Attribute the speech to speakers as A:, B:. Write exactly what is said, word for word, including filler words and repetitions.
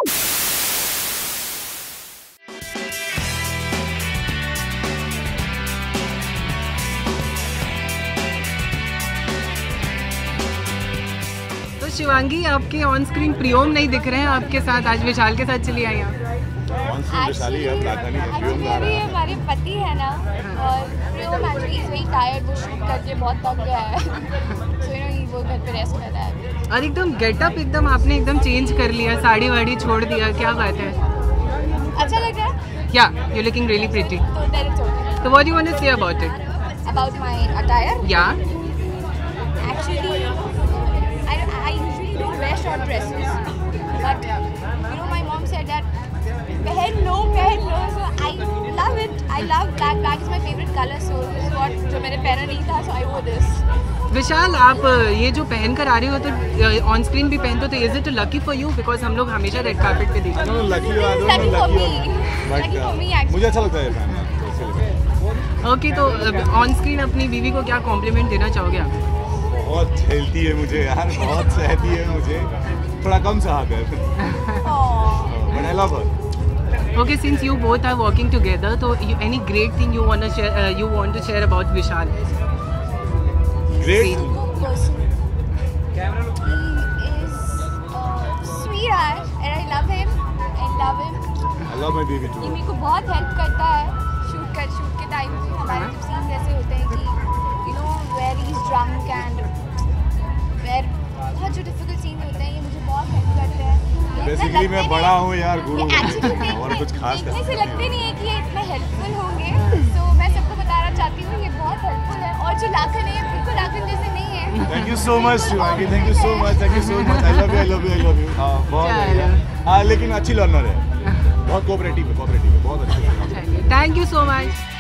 A: तो शिवांगी, आपके on screen Priyom नहीं दिख रहे हैं आपके साथ, आज विशाल के साथ चली आई हैं।
B: एक्चुअली हमारे पति है ना, और Priyom actually is very tired, वो शूट करके बहुत थक गया है, सो यू नो ही वो घर पे रेस्ट कर रहा है।
A: और एकदम गेटअप एकदम आपने एकदम चेंज कर लिया, साड़ी वाड़ी छोड़ दिया, क्या बात है?
B: अच्छा लग रहा है?
A: या यू लुकिंग रियली प्रिटी।
B: तो that is okay.
A: So what do you want to say about it?
B: About my attire?
A: Yeah.
B: Actually, I, I usually don't wear short dresses, but you know my mom said that पहन लो पहन लो, so I love it. I love black. Black is my favorite color, so this is what जो मैंने पहना नहीं था, so I wore this.
A: विशाल, आप ये जो पहन कर आ रहे हो तो ऑन स्क्रीन भी पहनते हो, तो is it lucky for you? Because हम लोग हमेशा रेड कार्पेट पे देखते हैं।
B: Lucky for me, lucky for me actually.
C: मुझे अच्छा लगता है पहनना।
A: ओके, तो ऑन स्क्रीन अपनी बीवी को क्या कॉम्प्लीमेंट देना चाहोगे आप?
C: बहुत झेलती है मुझे यार, बहुत सहती है मुझे, थोड़ा कम सहा कर। But I love her.
A: Okay, since you both are working together, so you, any great thing you want to share? Uh, you want to share about Vishal?
C: Great.
B: Person. He is uh, sweetheart, and I love him. I love him.
C: I love my baby too.
B: ये मेरे को बहुत help करता है shoot कर shoot के time पे। हमारे जब सीन्स ऐसे होते हैं कि you know where he is drunk and where बहुत जो डिफिकल्ट सीन होते हैं, ये मुझे बहुत हेल्प करते हैं।
C: बेसिकली मैं बड़ा हूँ यार, गुरु
B: और कुछ खास देखने से लगते नहीं है कि ये इतने हेल्पफुल होंगे, तो मैं सबको बताना चाहती हूँ ये बहुत हेल्पफुल है। और जो लाखन है बिल्कुल लाखन जैसे नहीं है।
C: Thank you so much Shivangi, thank you so much, thank you so much. I love you, I love you, I love you. हाँ बहुत, हाँ लेकिन अच्छी लर्नर है, बहुत कोऑपरेटिव है, कोऑपरेटिव है, बहुत अच्छी है।
A: Thank you so much.